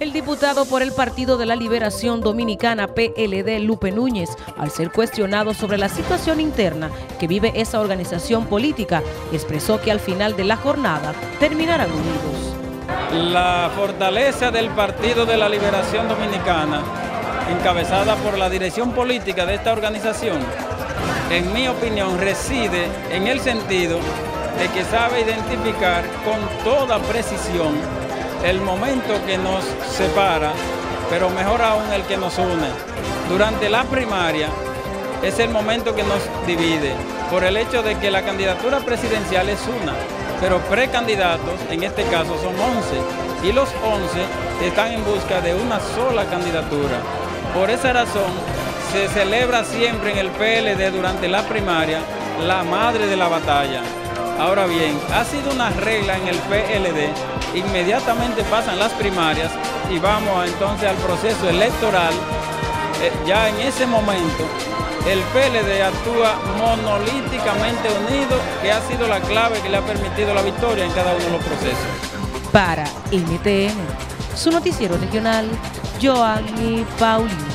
El diputado por el Partido de la Liberación Dominicana, PLD, Lupe Núñez, al ser cuestionado sobre la situación interna que vive esa organización política, expresó que al final de la jornada terminarán unidos. La fortaleza del Partido de la Liberación Dominicana, encabezada por la dirección política de esta organización, en mi opinión, reside en el sentido de que sabe identificar con toda precisión el momento que nos separa, pero mejor aún el que nos une. Durante la primaria es el momento que nos divide, por el hecho de que la candidatura presidencial es una, pero precandidatos, en este caso son 11, y los 11 están en busca de una sola candidatura. Por esa razón, se celebra siempre en el PLD durante la primaria la madre de la batalla. Ahora bien, ha sido una regla en el PLD, inmediatamente pasan las primarias y vamos entonces al proceso electoral. Ya en ese momento el PLD actúa monolíticamente unido, que ha sido la clave que le ha permitido la victoria en cada uno de los procesos. Para NTN, su noticiero regional, Joanny Paulino.